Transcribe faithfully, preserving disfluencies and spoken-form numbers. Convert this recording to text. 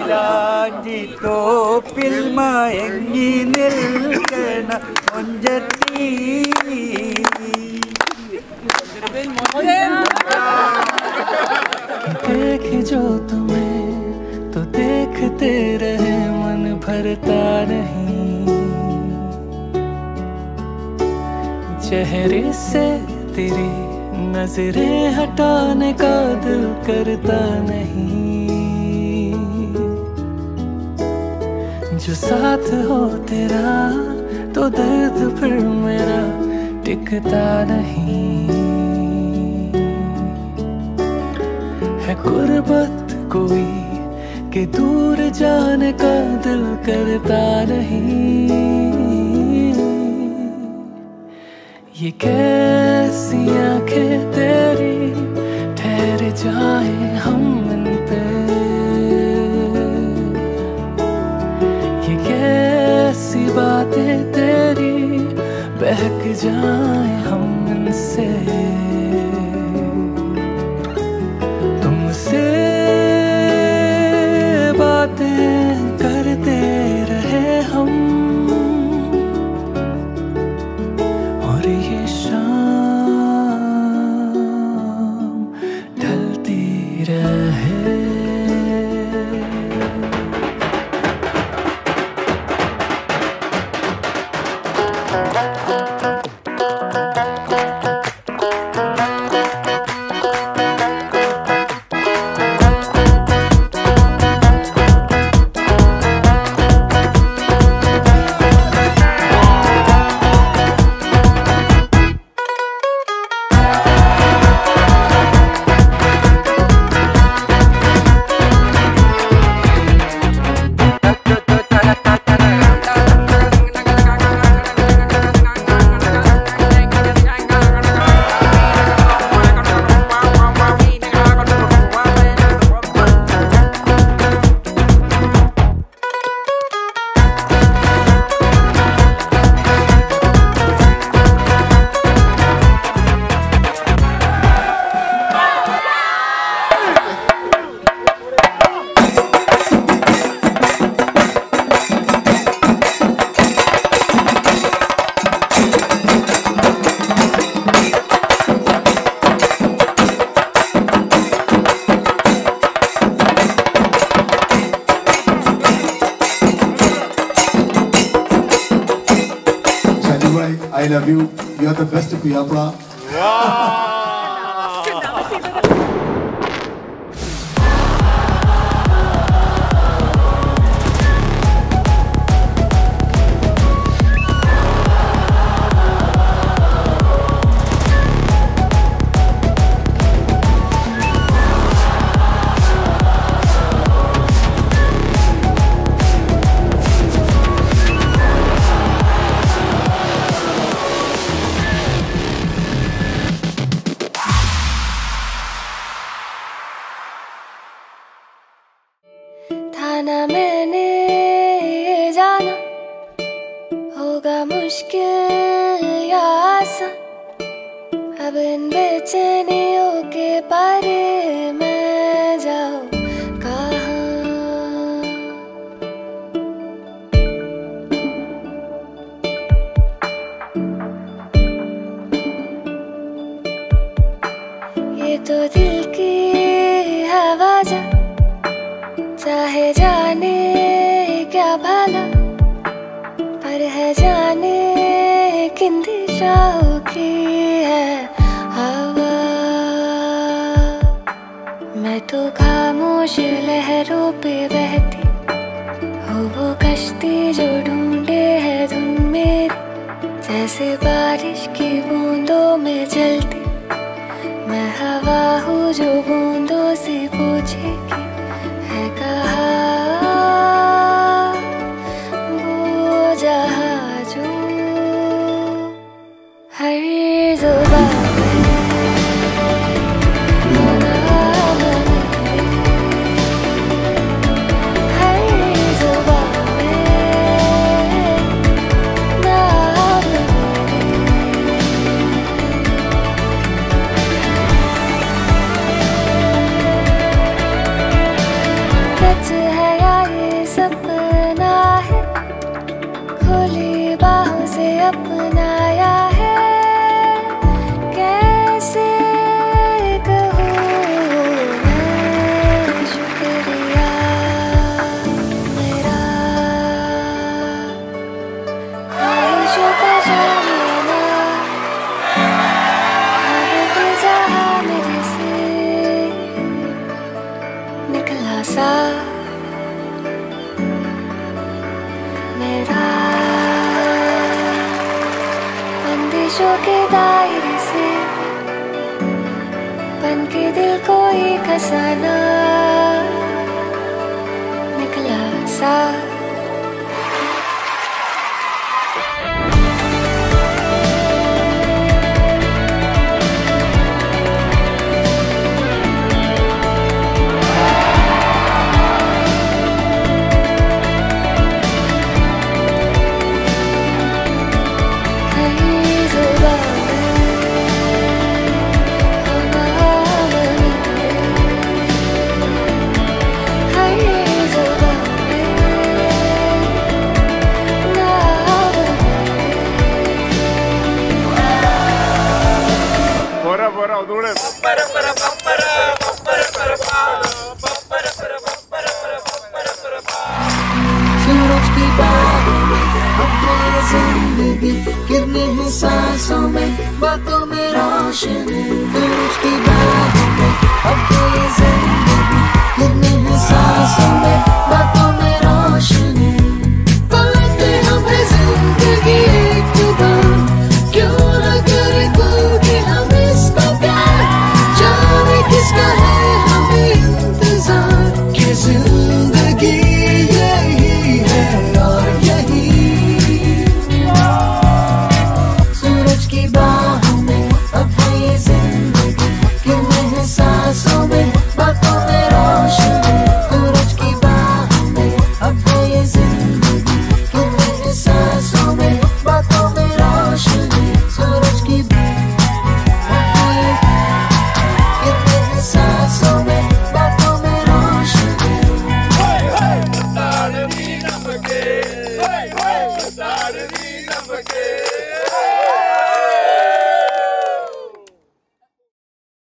മൈലാഞ്ചി തോപ്പിൽ മയങ്ങി നിൽക്കണ മുഞ്ചത്തി देखे जो तुम्हें तो देखते रहे मन भरता नहीं, चेहरे से तेरी नजरें हटाने का दिल करता नहीं। जो साथ हो तेरा तो दर्द फिर मेरा टिकता नहीं। है गुर्बत कोई कि दूर जाने का दिल करता नहीं। ये कैसी आंखें तेरी ठहर जाए हम इन पे, ये कैसी बातें तेरी बहक जाए हम इनसे। तुमसे बातें करते रहे हम और ये शाम ढलती रहे। I love you. You are the best Piyapra. Wow. ना मैंने ये जाना होगा मुश्किल या आसान, अब इन बेचैनियों के पारे मैं जाऊं कहाँ। ये तो दिल की हवा जा चाहे जाने क्या भला, पर है जाने किन दिशाओं की है हवा। मैं तो खामोश लहरों पे बहती हो वो कश्ती जो ढूंढे है धुन मेरी, जैसे बारिश की बूंदों में चलती मैं हवा हूँ जो बूंदों से पूछेगी है कहाँ वो जहाजों। हर जुबान अपनाया है, कैसे कहूँ मैं शुक्रिया मेरा। ख्वाहिशों का जामियाना ख्वाब के जहां मेरे से निकला सा मेरा। बंदिशों के दायरे से बन के दिल कोई खजाना निकला सा। Bora, bora, dure. सूरज की बातों में अपनी जिंदगी गिरने हैं सांसों में, बातों में रोशनी। सूरज की बातों में